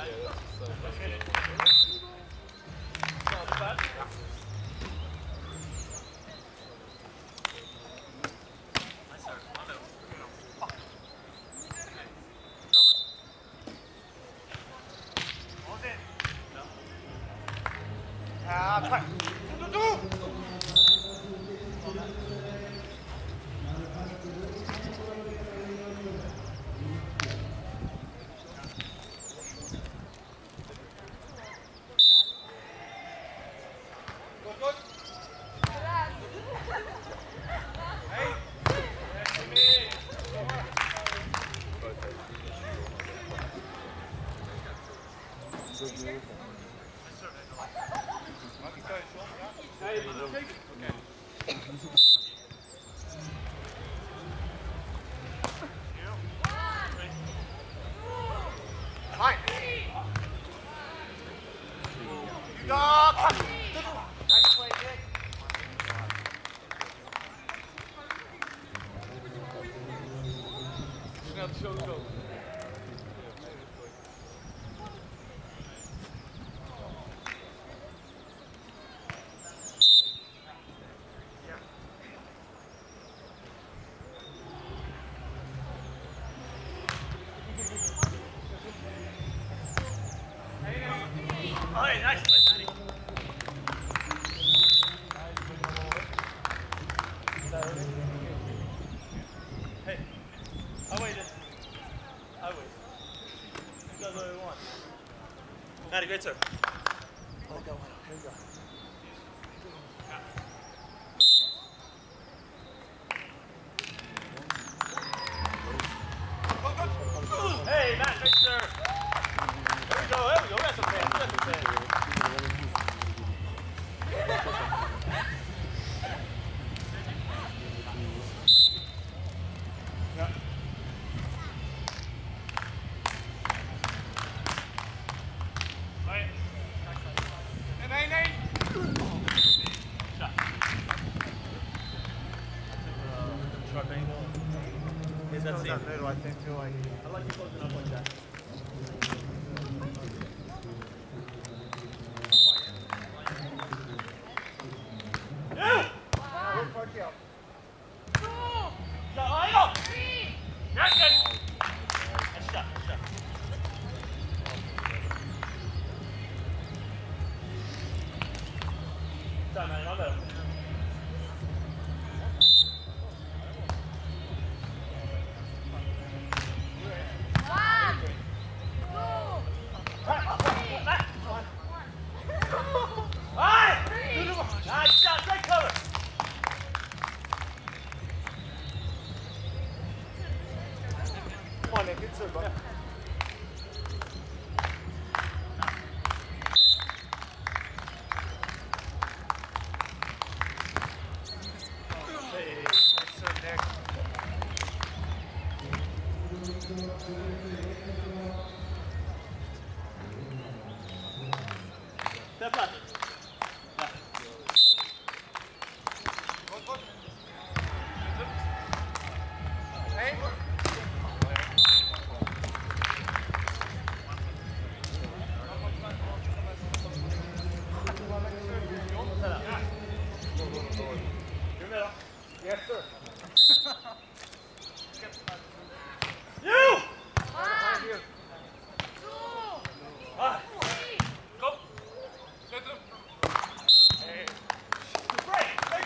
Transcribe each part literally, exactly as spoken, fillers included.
Matty, great serve. Oh, go, here we go. Hey, Matt, great serve. There we go, there we go. We got some fans. We got some fans. That middle, I think, feel like. I like you closing up like that. Yeah! Wow. Park out. No, I know. That's good. Nice shot, nice shot. Sorry, man, I'm better. Come on, Nick, good serve, bud. Hey, good serve, Nick. Step left. Hey. Yes, sir. You! Behind you. Ah. Go. Hey. Break. Break.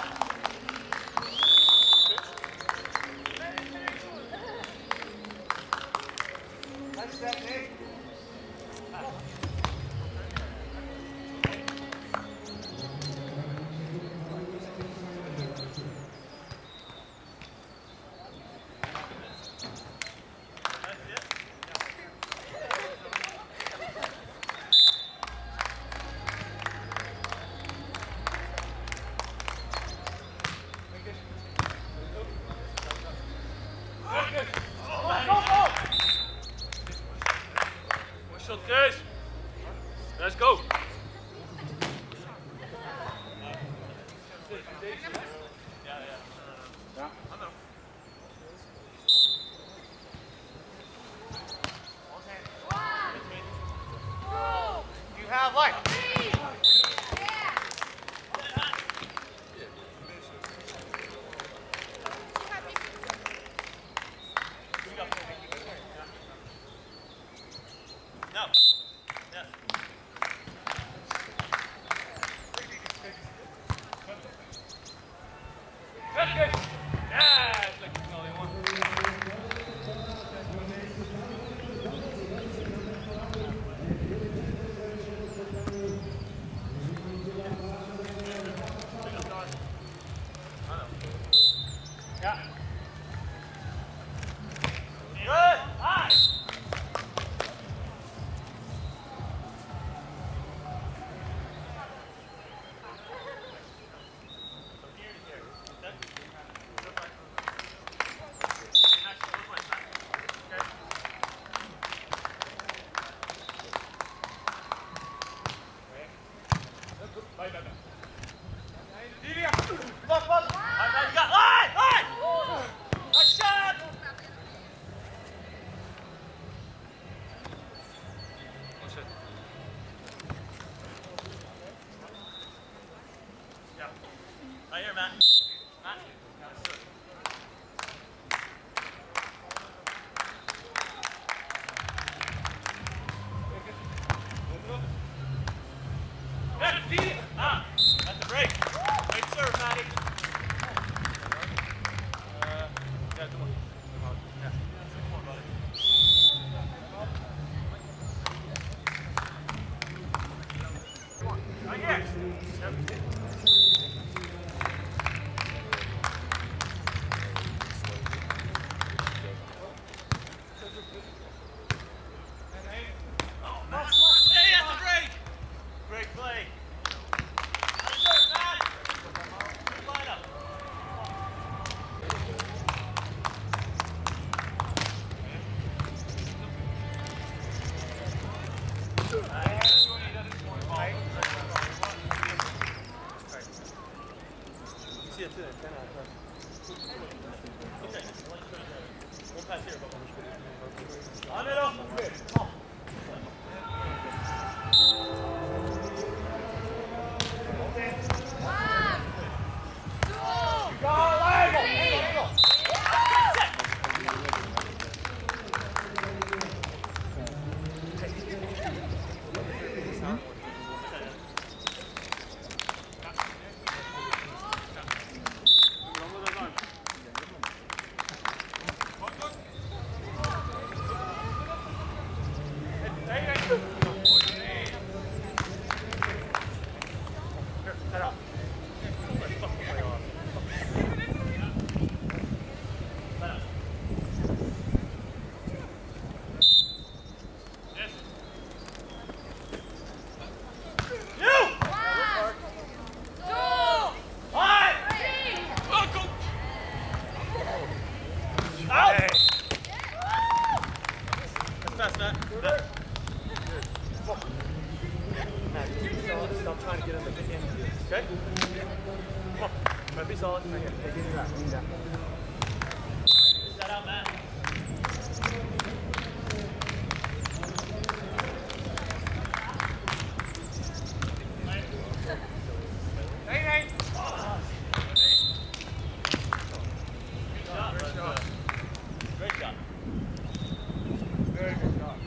Nice set, Nick. Right here, Matt. Matt. Ah, that's a break. Great serve, Matty. Uh, yeah, come on. Yeah. Come on, buddy. Right here. Oh, Matt. Hey, that's a break. Great play. Nice serve, Matt. Good lineup. See it too, ten out of ten. Okay, we'll pass here, but on it up. Come on. Stop trying to get in the big end. Okay? Come on. Try to be solid. Right here. Hey, give me that. Give me that. Set out, Matt. Hey, hey. Good job. Great job. Great job. Very good job.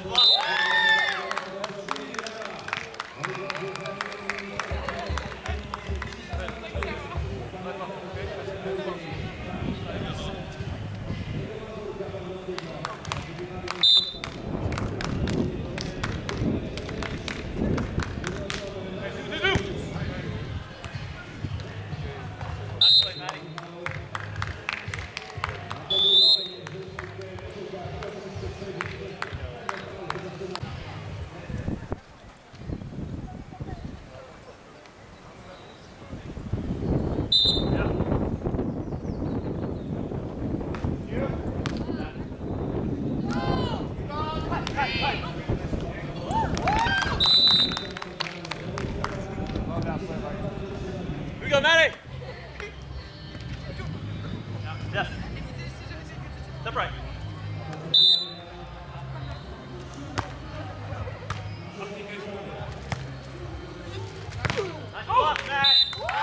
Here we go, Maddie! Yes. Step right. Nice block, Matt!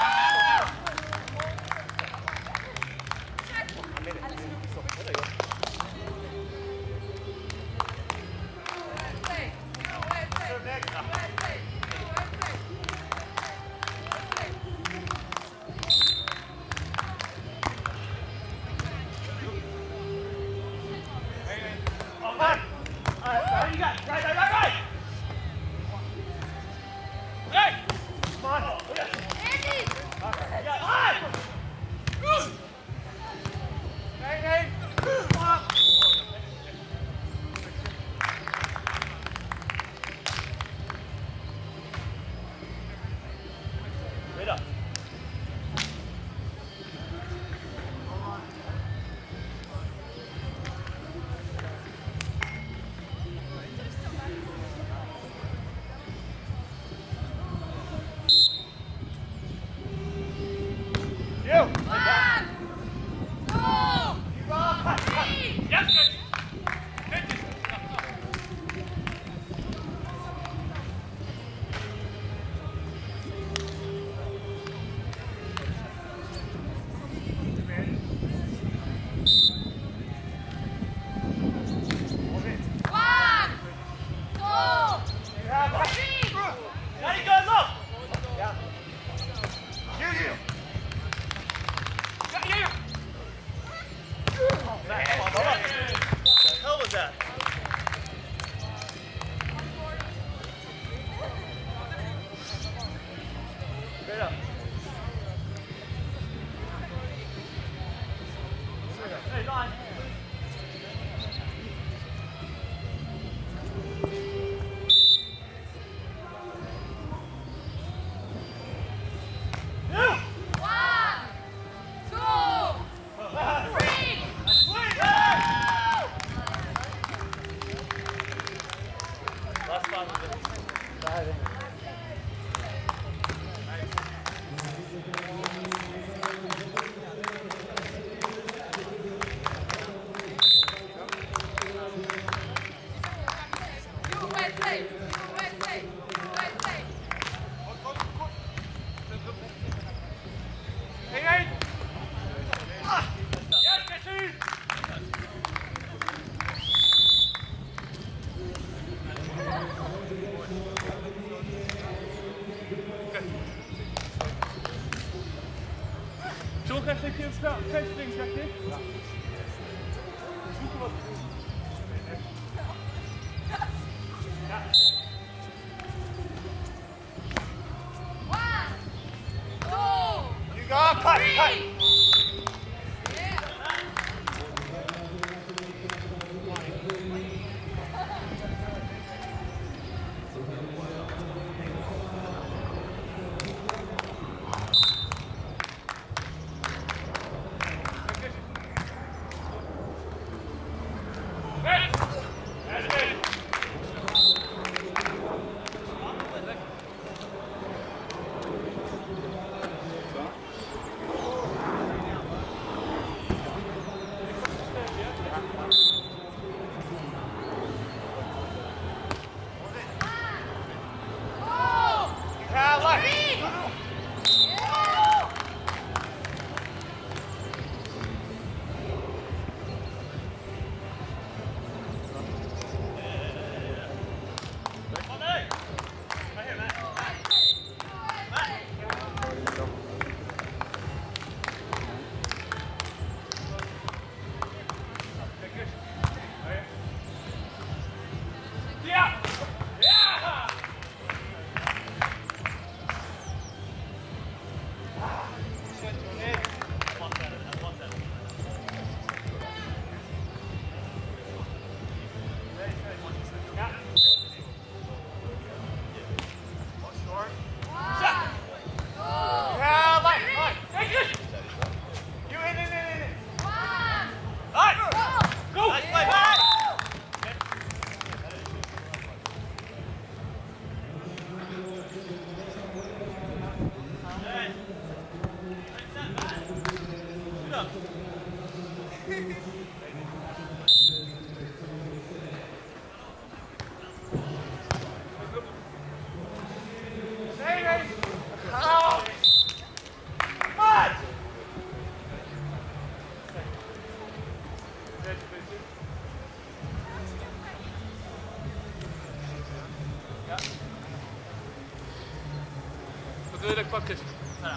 Zo, krijg je een spel. Krijg je links, krijg je? Ja. Zoeken wat. Ja. One, two, You go, cut, cut. Lelijk pakjes. Ja.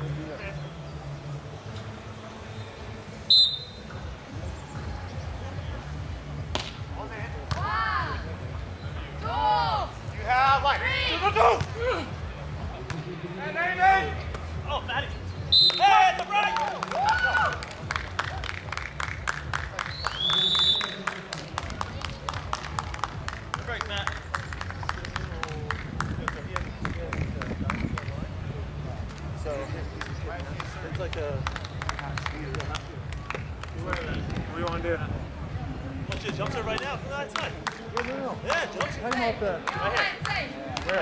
have like two, two, two. Hey, hey, hey. Oh, Matty. Hey, it's a break. Break, Matt. So it's like a. What do you want to do? What's your jump serve right now from the outside? No, no, no. Yeah, jump serve. How do you want that? Right here. Where?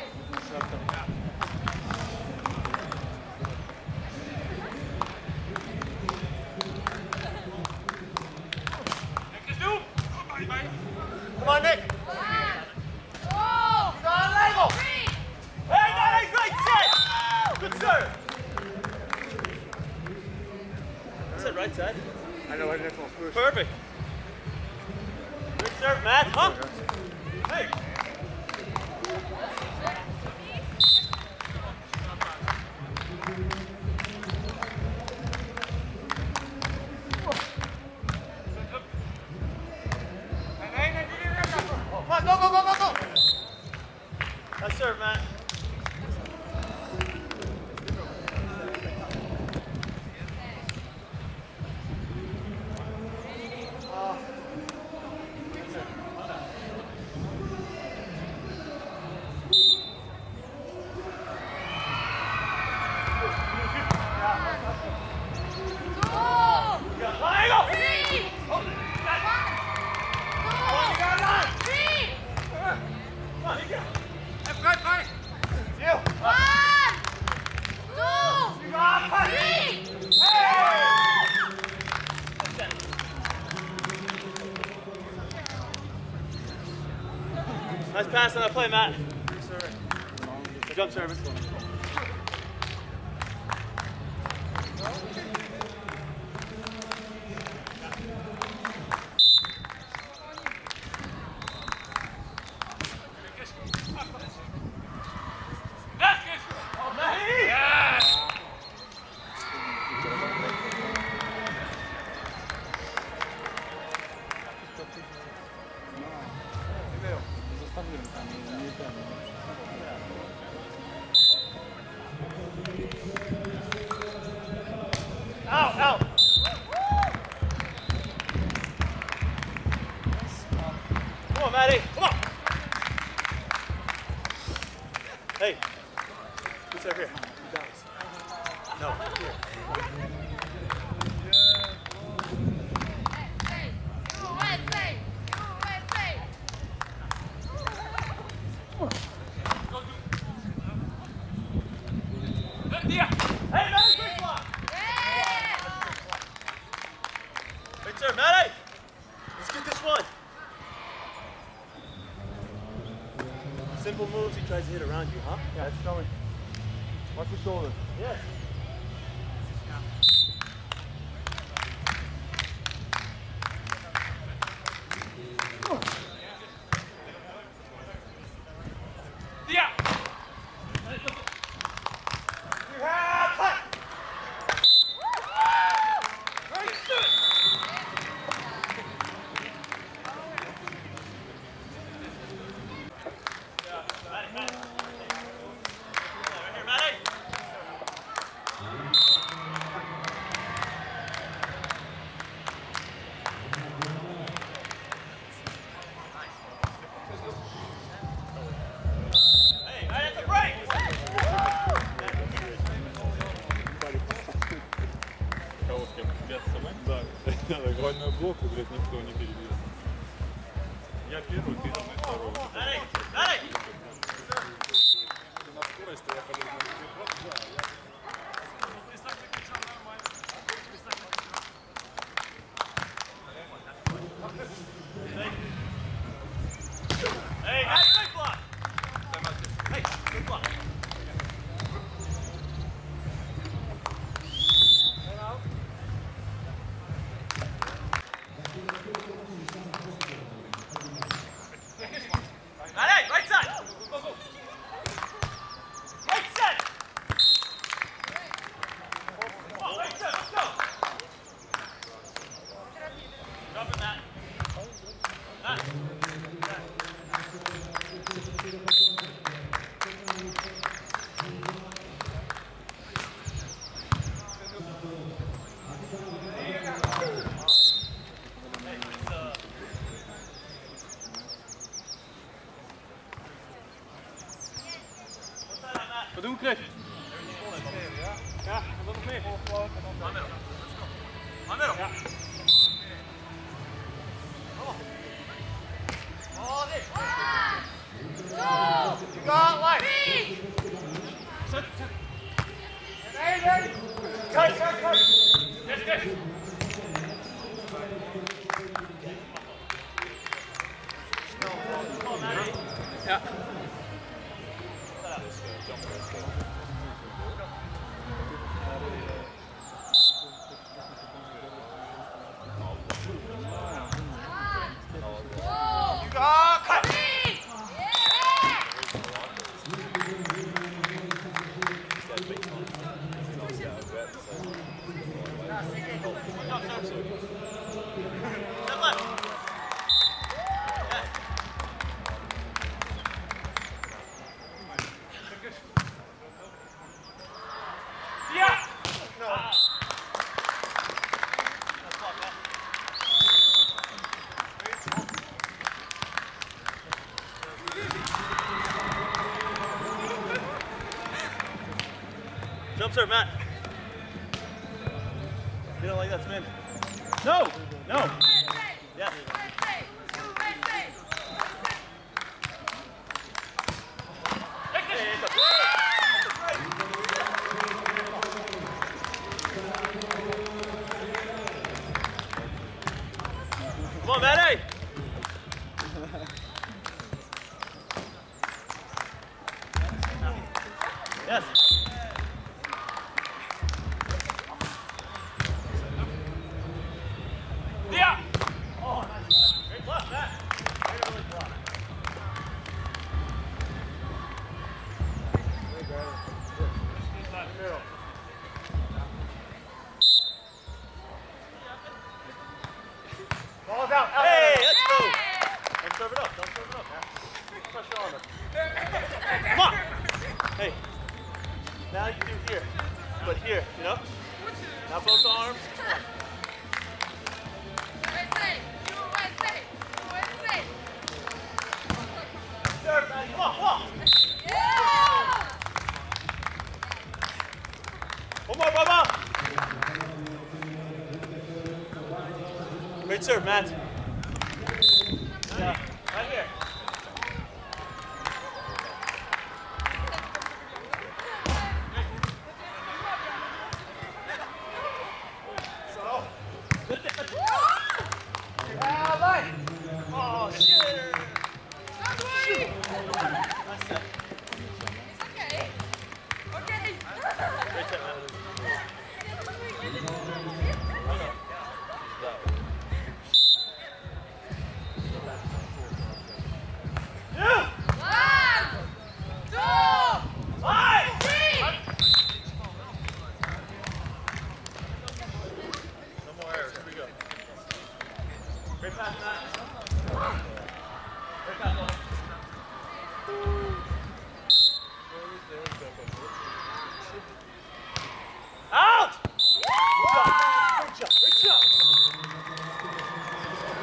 Come on, Nick. Oh! Got a label. Hey, that ain't great set. Good serve. That's it, right side. I know, I didn't know first. Perfect. Good serve, Matt. Huh? Hey. Come on, go, go, go, go, go. Nice serve, Matt. Nice pass on that play, Matt. The jump service. Oh, Matty! Yes! Out, out. Come on, Matty. Come on. Hey. Who's over here? No, here. Hey, Matty, quick block. Right there, Matty. Let's get this one. Simple moves, he tries to hit around you, huh? Yeah, it's coming. Watch your shoulder. Yes. Yeah. Двойной блок, и, блядь, никто не перебьет. Я первый, ты там второй. Ты на скорости, я подожду. Hey, that's a good block. Hey, good block. Right side. Go, go. Right side. Wat doen we, Chris? Ja, en wat nog meer? Maar middel. Ja. Oh, dit. You got life. Zet, zet. Hey, hey. Cut, cut, cut. Yes, yes. Ja. You got cut. Ja! Jump serve, Matt. You don't like that spin? No! No! Yeah. Come on, Matt. Yes. Ja! Oh, nice. Great block, Matt. Great early block. Ball's out. Hey, let's go. Don't serve it up. Don't serve it up, man. Keep pressure on them. Come on. Hey. Now you do here. But here, you know? Now both arms. Serve, man. Come on, come on. One more, Bubba. Great serve, Matt.